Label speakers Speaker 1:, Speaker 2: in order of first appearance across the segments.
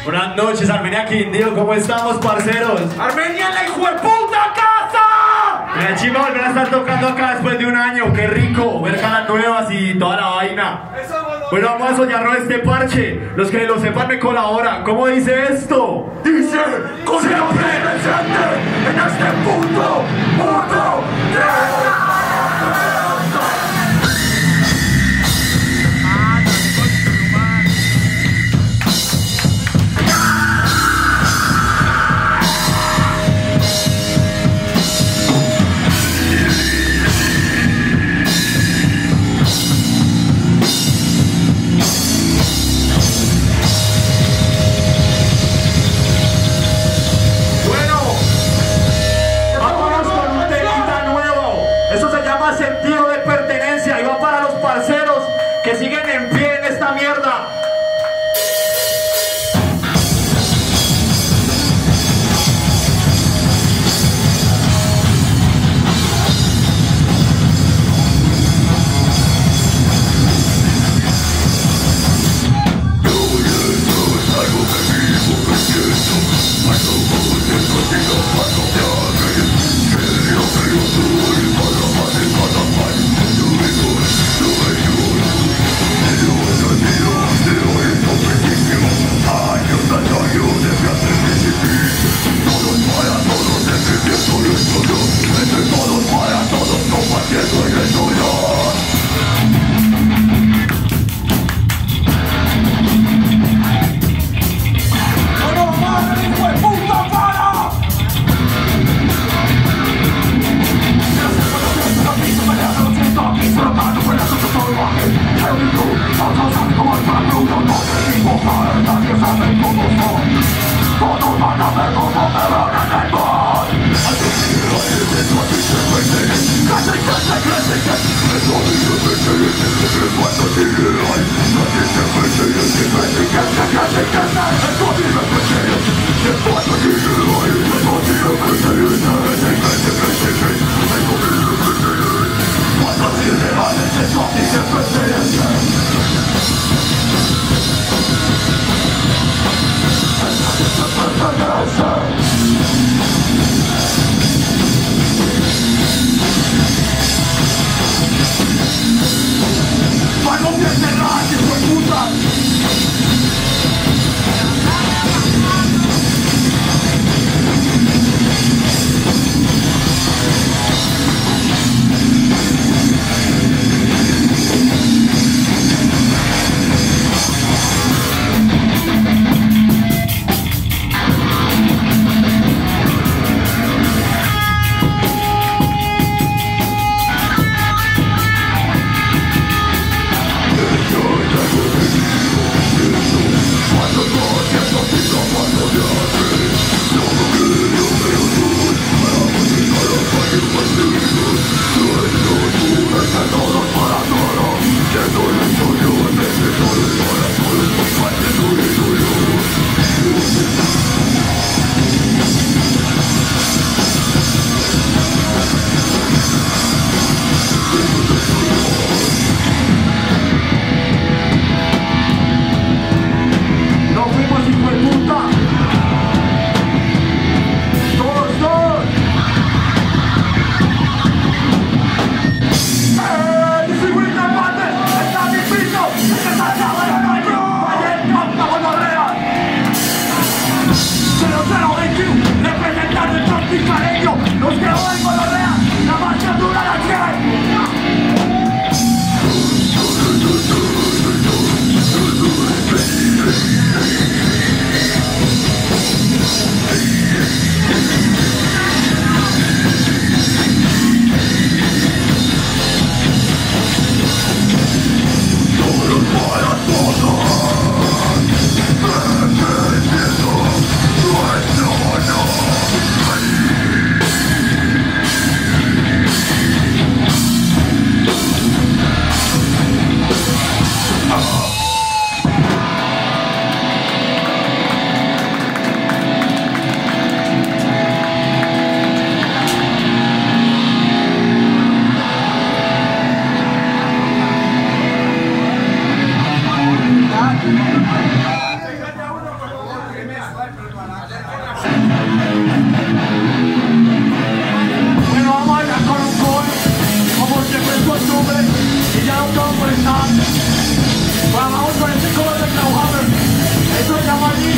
Speaker 1: Buenas noches, Armenia Quindío, ¿cómo estamos, parceros?
Speaker 2: ¡Armenia en la hijueputa casa!
Speaker 1: Mira, chimba, volver a estar tocando acá después de un año, qué rico, ver caras nuevas y toda la vaina. Bueno, vamos a soñarnos este parche, los que lo sepan me colaboran. ¿Cómo dice esto?
Speaker 2: Dice, con siempre presente en este punto, mundo de...
Speaker 1: Sentido de pertenencia y va para los parceros que siguen en pie en esta mierda.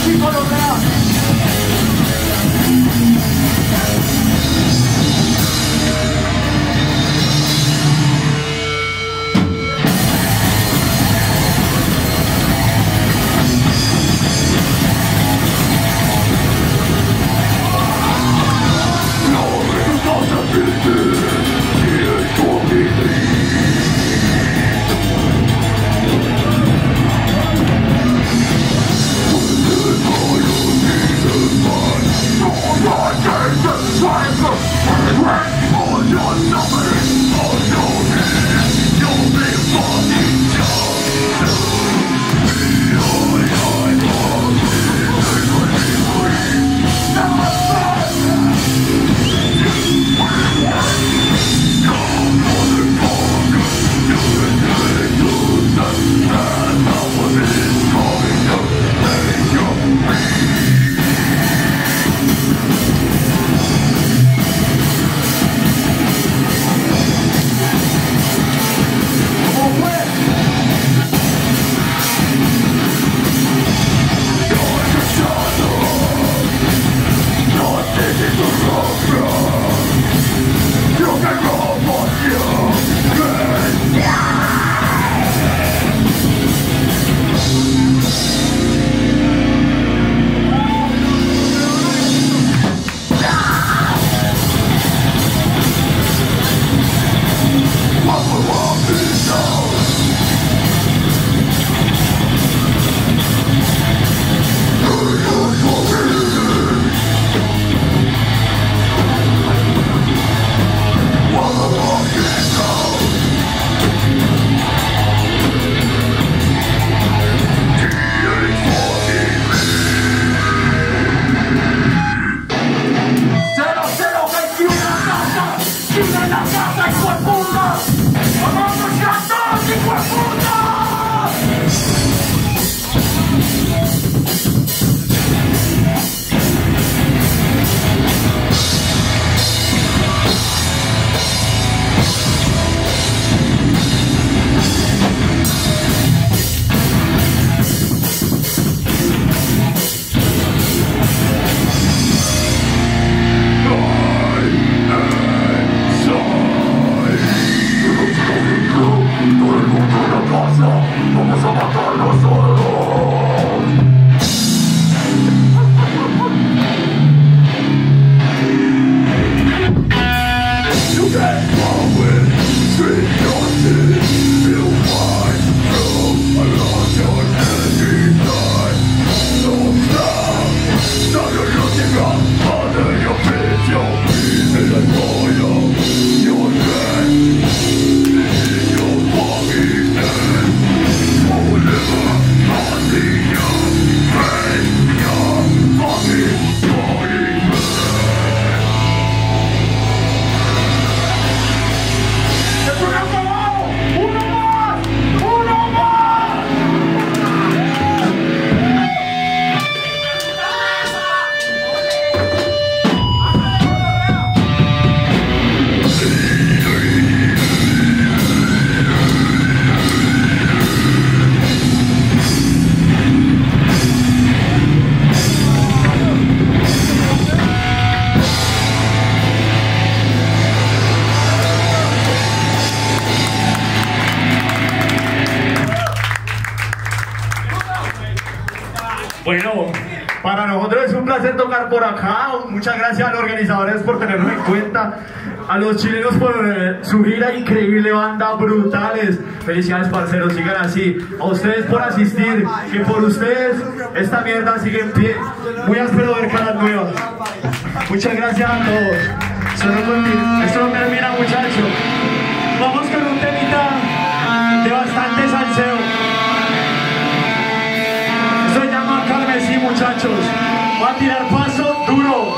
Speaker 1: Bueno, para nosotros es un placer tocar por acá. Muchas gracias a los organizadores por tenernos en cuenta, a los chilenos por su gira increíble, banda brutales. Felicidades, parceros, sigan así. A ustedes por asistir, que por ustedes esta mierda sigue en pie. Muy áspero ver caras nuevas. Muchas gracias a todos. Esto no termina, muchachos. Vamos con un temita de bastante salseo. Esto se llama Carmesí, muchachos. Va a tirar paso duro.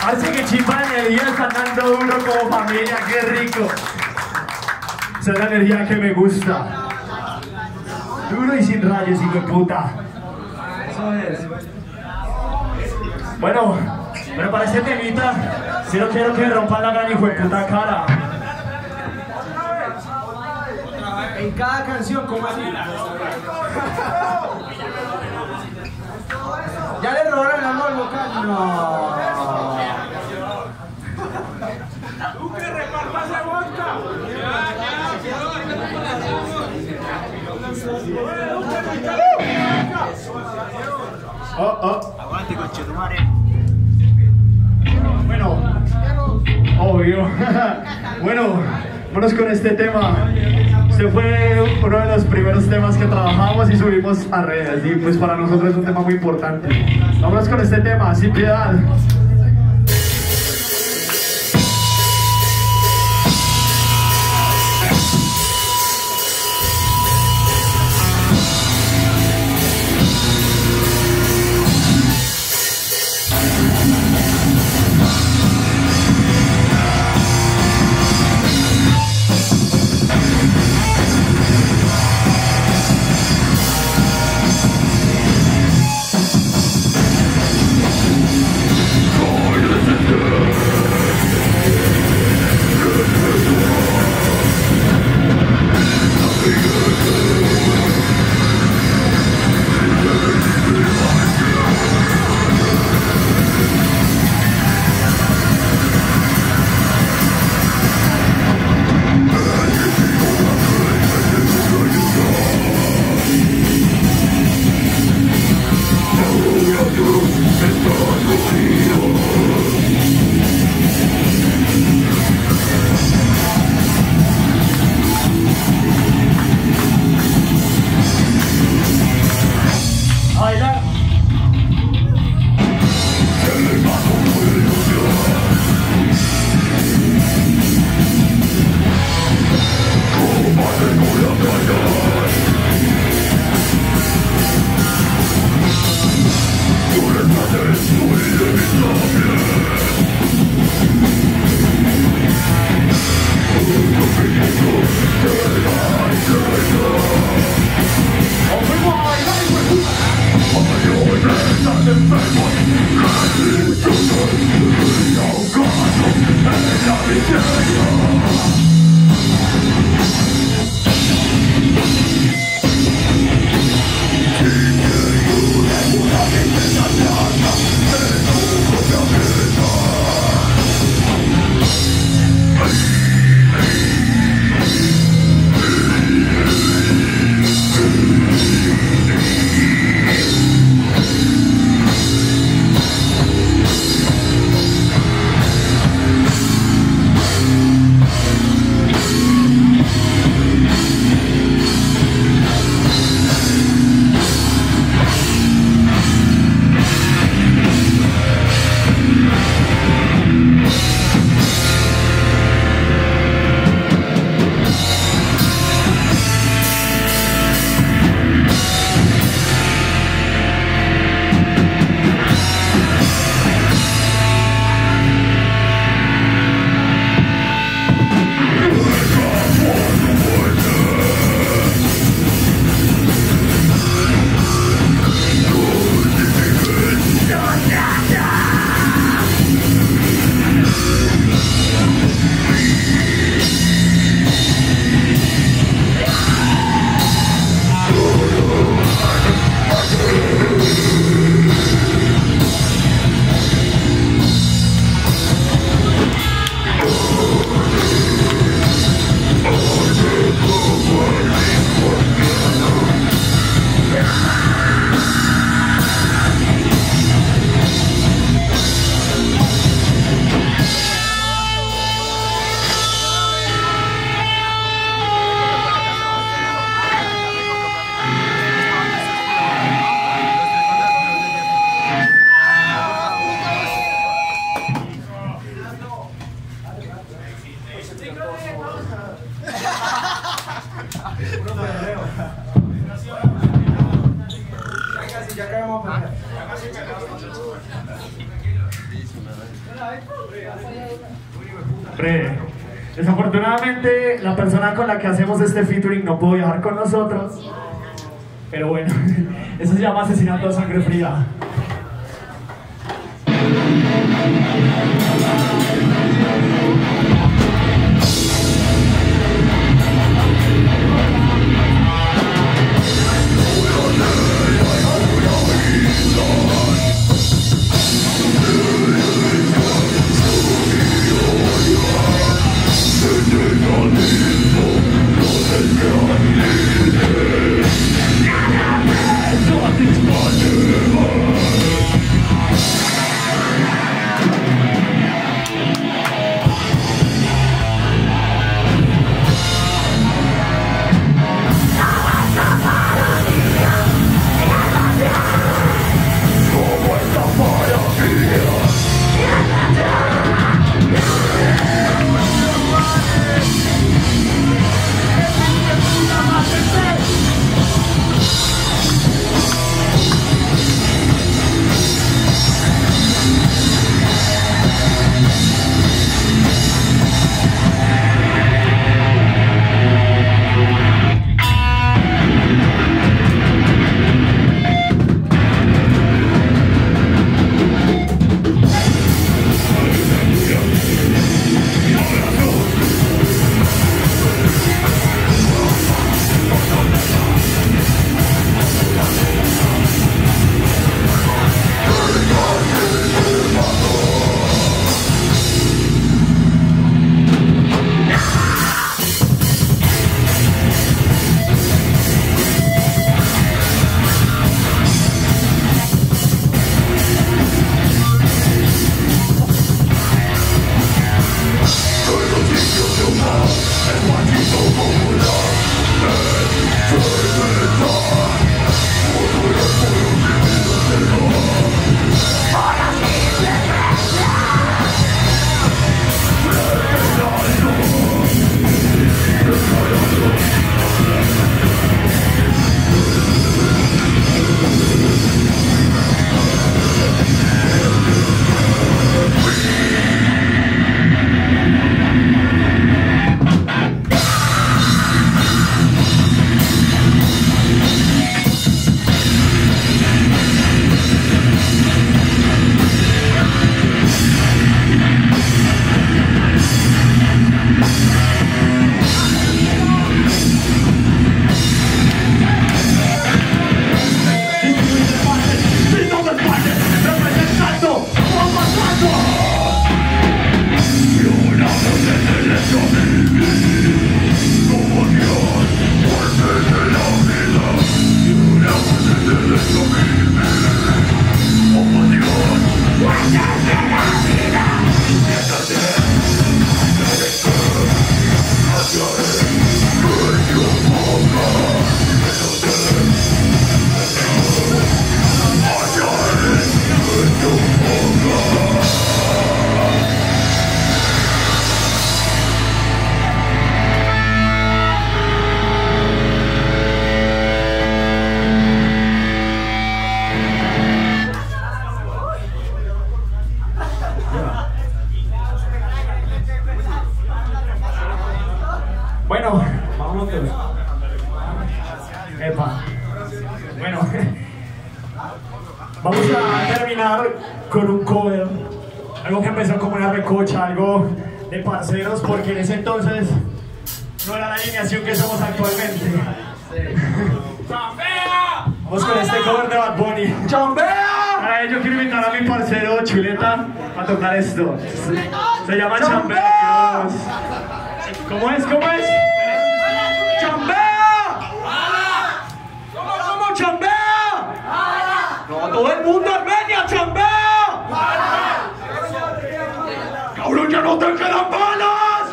Speaker 1: Parece que chimba de energía, están dando duro como familia, qué rico. Esa es la energía que me gusta. Duro y sin rayos, hijo de puta. Eso es. Bueno, pero para este temita, si no quiero que me rompan la gran hijo de puta cara.
Speaker 3: En cada canción, ¿cómo así? ¿Ya le robaron el amor vocal? No.
Speaker 2: ¡Tú que repartas de vodka!
Speaker 3: Aguante, conchetumare.
Speaker 1: Bueno, obvio. Bueno, vámonos con este tema. Este fue uno de los primeros temas que trabajamos y subimos a redes. Y pues para nosotros es un tema muy importante. Vámonos con este tema, Sin Piedad.
Speaker 2: ¡Tú
Speaker 1: Desafortunadamente, la persona con la que hacemos este featuring no pudo viajar con nosotros. Pero bueno, eso se llama asesinato a sangre fría. Bueno, vamos a ver. Epa. Bueno, vamos a terminar con un cover. Algo que empezó como una recocha, algo de parceros, porque en ese entonces no era la alineación que somos actualmente. ¡Chambea! Vamos con este cover de Bad Bunny. ¡Chambea! Para ello quiero invitar a mi parcero Chuleta a tocar esto. Se llama Chambea. ¿Cómo es? ¿Cómo es? ¡Chambea! ¿Cómo chambea? No, todo el mundo Armenia, chambea. ¡Cabrón, ya no te quedan balas!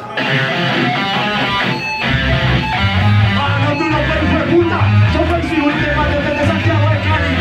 Speaker 1: ¡Ah, no, tú no puedes, hijo de puta! ¡Yo persigo un tema desde Santiago de Cali!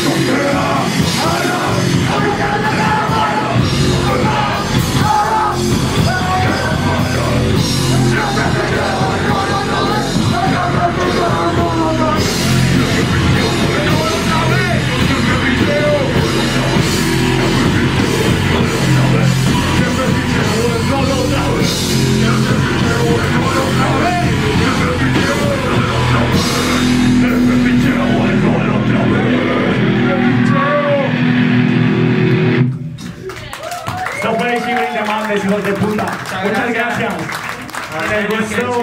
Speaker 1: Hijos de puta. Muchas gracias. Les gustó.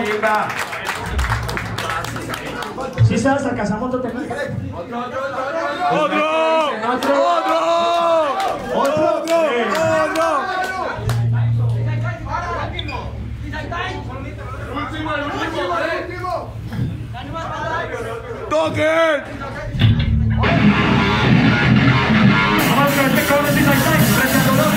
Speaker 4: ¿Sí sabes a Casamoto te mete?
Speaker 2: ¡Toquen!
Speaker 1: Vamos con este cobre de Zaitai, frente al dolor.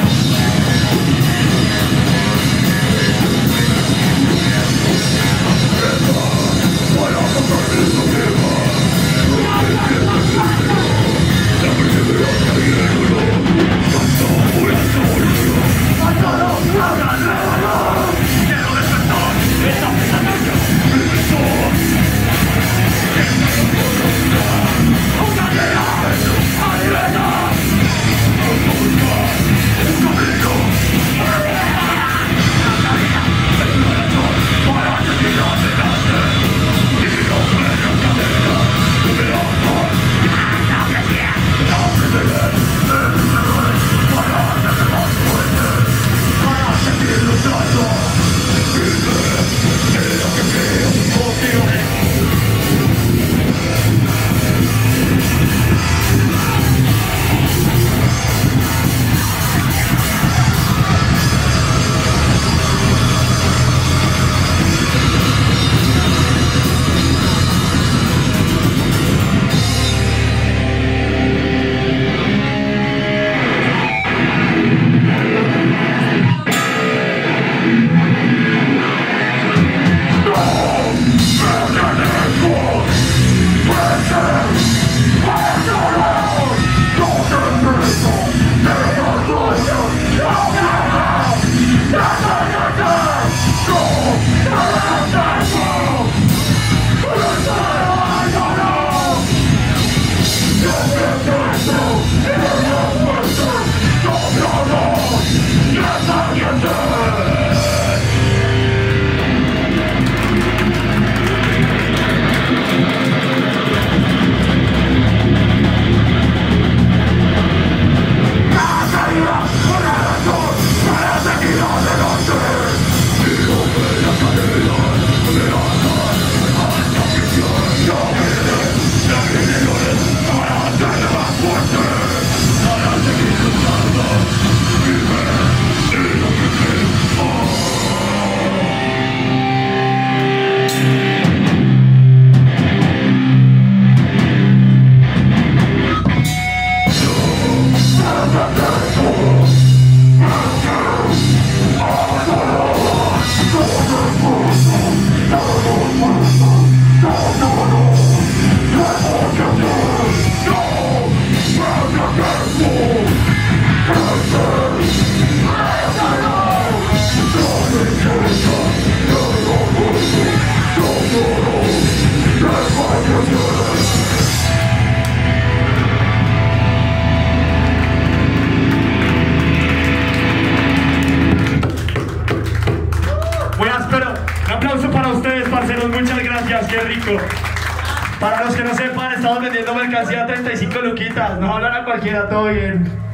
Speaker 1: Muchas gracias, qué rico. Para los que no sepan, estamos vendiendo mercancía a 35 luquitas. Nos hablan a cualquiera, todo bien.